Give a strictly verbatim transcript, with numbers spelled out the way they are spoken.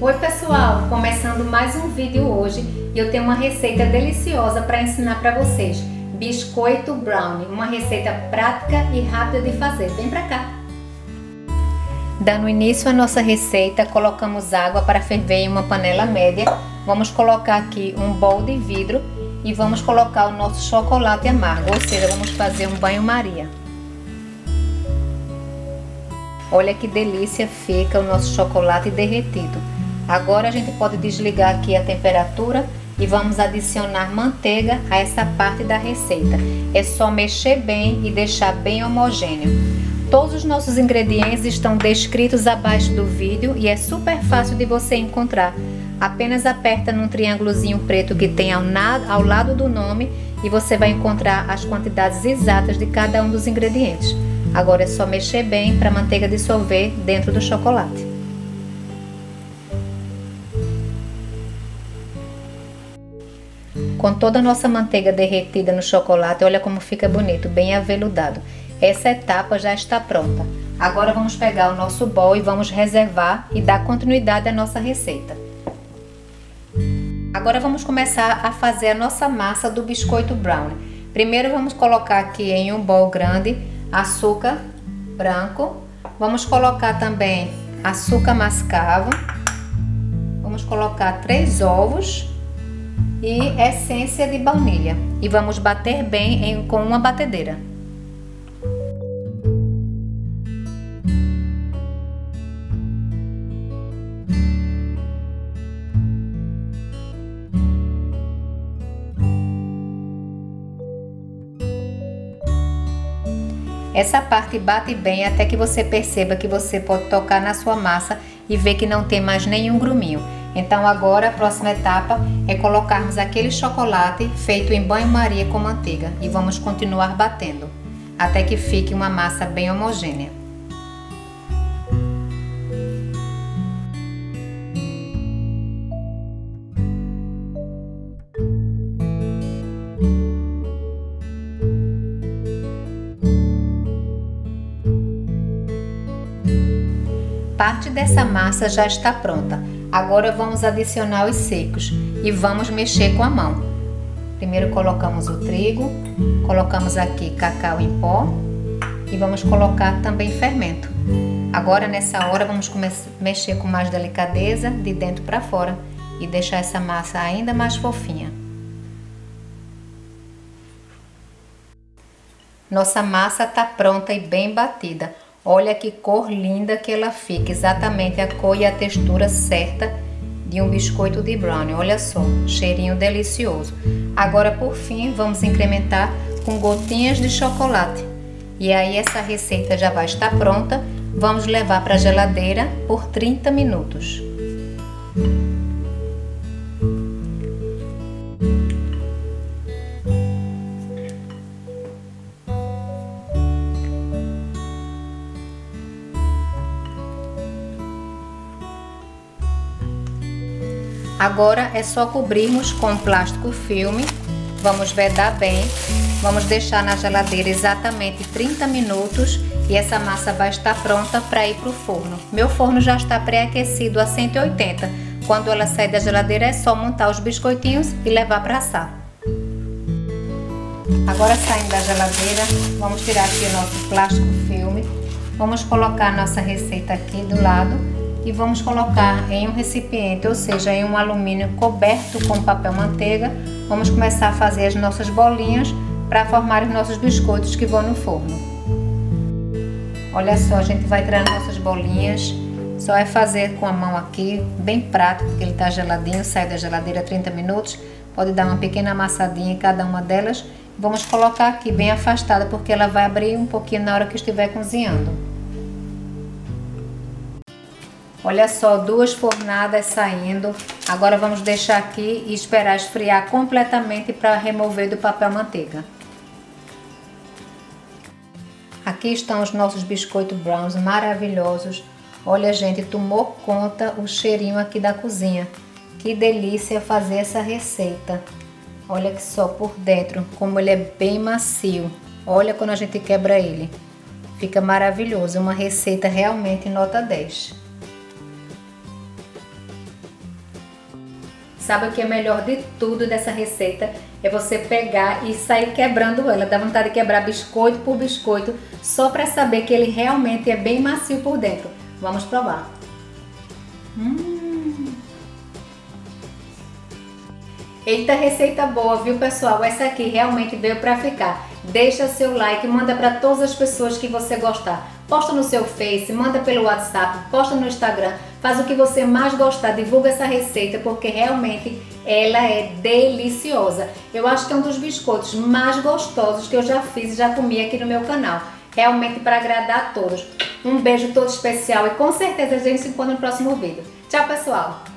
Oi pessoal, começando mais um vídeo hoje e eu tenho uma receita deliciosa para ensinar para vocês. Biscoito brownie, uma receita prática e rápida de fazer. Vem pra cá! Dando início à nossa receita, colocamos água para ferver em uma panela média. Vamos colocar aqui um bowl de vidro e vamos colocar o nosso chocolate amargo, ou seja, vamos fazer um banho-maria. Olha que delícia fica o nosso chocolate derretido. Agora a gente pode desligar aqui a temperatura e vamos adicionar manteiga a essa parte da receita. É só mexer bem e deixar bem homogêneo. Todos os nossos ingredientes estão descritos abaixo do vídeo e é super fácil de você encontrar. Apenas aperta num triângulozinho preto que tem ao, ao lado do nome e você vai encontrar as quantidades exatas de cada um dos ingredientes. Agora é só mexer bem para a manteiga dissolver dentro do chocolate. Com toda a nossa manteiga derretida no chocolate, olha como fica bonito, bem aveludado. Essa etapa já está pronta. Agora vamos pegar o nosso bowl e vamos reservar e dar continuidade à nossa receita. Agora vamos começar a fazer a nossa massa do biscoito brownie. Primeiro vamos colocar aqui em um bowl grande açúcar branco. Vamos colocar também açúcar mascavo. Vamos colocar três ovos e essência de baunilha e vamos bater bem em, com uma batedeira. Essa parte bate bem até que você perceba que você pode tocar na sua massa e ver que não tem mais nenhum gruminho. Então agora a próxima etapa é colocarmos aquele chocolate feito em banho-maria com manteiga e vamos continuar batendo até que fique uma massa bem homogênea. Parte dessa massa já está pronta. Agora vamos adicionar os secos e vamos mexer com a mão. Primeiro colocamos o trigo, colocamos aqui cacau em pó e vamos colocar também fermento. Agora nessa hora vamos mexer com mais delicadeza de dentro para fora e deixar essa massa ainda mais fofinha. Nossa massa está pronta e bem batida. Olha que cor linda que ela fica, exatamente a cor e a textura certa de um biscoito de brownie. Olha só, cheirinho delicioso. Agora por fim vamos incrementar com gotinhas de chocolate. E aí essa receita já vai estar pronta. Vamos levar para a geladeira por trinta minutos. Agora é só cobrirmos com plástico filme, vamos vedar bem, vamos deixar na geladeira exatamente trinta minutos e essa massa vai estar pronta para ir para o forno. Meu forno já está pré-aquecido a cento e oitenta, quando ela sair da geladeira é só montar os biscoitinhos e levar para assar. Agora saindo da geladeira, vamos tirar aqui o nosso plástico filme, vamos colocar a nossa receita aqui do lado. E vamos colocar em um recipiente, ou seja, em um alumínio coberto com papel manteiga. Vamos começar a fazer as nossas bolinhas para formar os nossos biscoitos que vão no forno. Olha só, a gente vai tirar nossas bolinhas. Só é fazer com a mão aqui, bem prático, porque ele está geladinho, sai da geladeira trinta minutos. Pode dar uma pequena amassadinha em cada uma delas. Vamos colocar aqui bem afastada, porque ela vai abrir um pouquinho na hora que estiver cozinhando. Olha só, duas fornadas saindo. Agora vamos deixar aqui e esperar esfriar completamente para remover do papel manteiga. Aqui estão os nossos biscoitos brownies maravilhosos. Olha, gente, tomou conta o cheirinho aqui da cozinha. Que delícia fazer essa receita. Olha que só por dentro, como ele é bem macio. Olha quando a gente quebra ele. Fica maravilhoso, uma receita realmente nota dez. Sabe o que é melhor de tudo dessa receita? É você pegar e sair quebrando ela. Dá vontade de quebrar biscoito por biscoito, só para saber que ele realmente é bem macio por dentro. Vamos provar. Hum. Eita, receita boa, viu, pessoal? Essa aqui realmente veio para ficar. Deixa seu like, manda para todas as pessoas que você gostar. Posta no seu Face, manda pelo WhatsApp, posta no Instagram. Faz o que você mais gostar, divulga essa receita, porque realmente ela é deliciosa. Eu acho que é um dos biscoitos mais gostosos que eu já fiz e já comi aqui no meu canal. Realmente para agradar a todos. Um beijo todo especial e com certeza a gente se encontra no próximo vídeo. Tchau, pessoal!